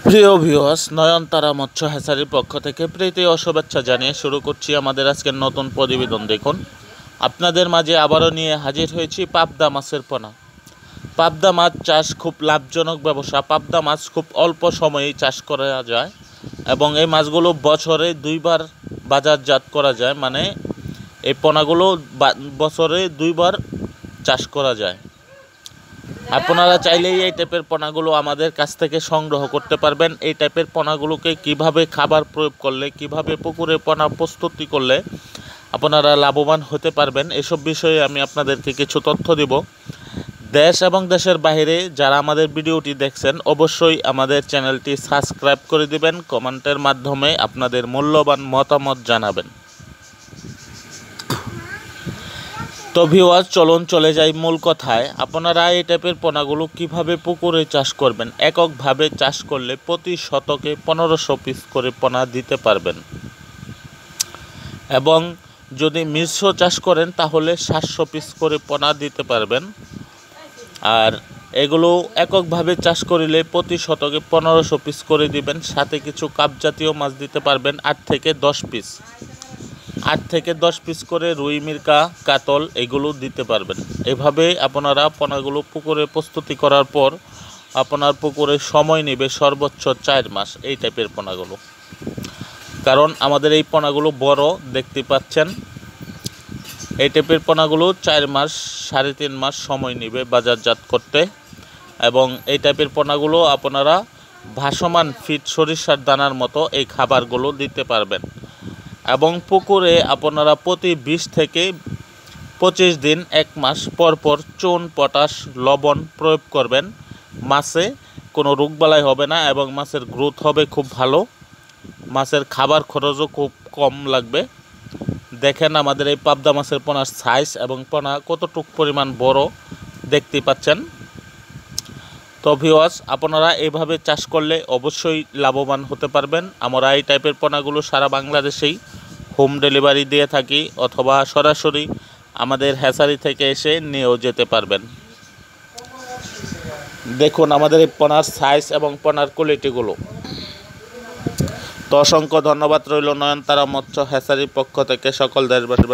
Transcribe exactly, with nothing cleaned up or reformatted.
প্রিয় ভিউয়ার্স, নয়নতারা মৎস্য হ্যাচারির পক্ষ থেকে প্রীতি ও শুভেচ্ছা জানিয়ে শুরু করছি আমাদের আজকের নতুন প্রতিবেদন। দেখুন, আপনাদের মাঝে আবারও নিয়ে হাজির হয়েছি পাবদা মাছের পোনা। পাবদা মাছ চাষ খুব লাভজনক ব্যবসা। পাবদা মাছ খুব অল্প সময়েই চাষ করা যায় এবং এই মাছগুলো বছরে দুইবার বাজারজাত করা যায়, মানে এই পোনাগুলো বছরে দুইবার চাষ করা যায়। আপনারা চাইলেই এই টাইপের পোনাগুলো আমাদের কাছ থেকে সংগ্রহ করতে পারবেন। এই টাইপের পোনাগুলোকে কিভাবে খাবার প্রয়োগ করলে, কিভাবে পুকুরে পোনা প্রস্তুতি করলে আপনারা লাভবান হতে পারবেন, এসব বিষয়ে আমি আপনাদেরকে কিছু তথ্য দিব। দেশ এবং দেশের বাইরে যারা আমাদের ভিডিওটি দেখছেন, অবশ্যই আমাদের চ্যানেলটি সাবস্ক্রাইব করে দিবেন। কমেন্টের মাধ্যমে আপনাদের মূল্যবান মতামত জানাবেন। তো ভিউয়ার্স, চলুন চলে যাই মূল কথায়। আপনারা এই টাইপের পোনাগুলো কিভাবে পুকুরে চাষ করবেন। এককভাবে চাষ করলে প্রতি শতকে পনেরোশো পিস করে পোনা দিতে পারবেন এবং যদি মিশ্র চাষ করেন তাহলে সাতশো পিস করে পোনা দিতে পারবেন। আর এগুলো এককভাবে চাষ করিলে প্রতি শতকে পনেরোশো পিস করে দিবেন, সাথে কিছু কাপ জাতীয় মাছ দিতে পারবেন আট থেকে দশ পিস আট থেকে দশ পিস করে রুই, মিরকা, কাতল এগুলো দিতে পারবেন। এভাবে আপনারা পোনাগুলো পুকুরে প্রস্তুতি করার পর আপনার পুকুরে সময় নেবে সর্বোচ্চ চার মাস এই টাইপের পোনাগুলো। কারণ আমাদের এই পোনাগুলো বড়, দেখতে পাচ্ছেন। এই টাইপের পোনাগুলো চার মাস সাড়ে তিন মাস সময় নেবে বাজারজাত করতে এবং এই টাইপের পোনাগুলো আপনারা ভাসমান ফিট সরিষার দানার মতো এই খাবারগুলো দিতে পারবেন এবং পুকুরে আপনারা প্রতি বিশ থেকে পঁচিশ দিন এক মাস পর পর চুন, পটাশ, লবণ প্রয়োগ করবেন। মাছে কোনো রোগবালাই হবে না এবং মাছের গ্রোথ হবে খুব ভালো। মাছের খাবার খরচও খুব কম লাগবে। দেখেন আমাদের এই পাবদা মাছের পোনার সাইজ এবং পোনা কতটুকু পরিমাণ বড় দেখতে পাচ্ছেন। তো ভিউয়ার্স, আপনারা এইভাবে চাষ করলে অবশ্যই লাভবান হতে পারবেন। আমরা এই টাইপের পোনাগুলো সারা বাংলাদেশেই হোম ডেলিভারি দিয়ে থাকি অথবা সরাসরি আমাদের হ্যাচারি থেকে এসে নিয়েও যেতে পারবেন। দেখুন আমাদের এই পোনার সাইজ এবং পোনার কোয়ালিটিগুলো। তো অসংখ্য ধন্যবাদ রইল নয়নতারা মৎস্য হ্যাচারির পক্ষ থেকে সকল দেশবাসী।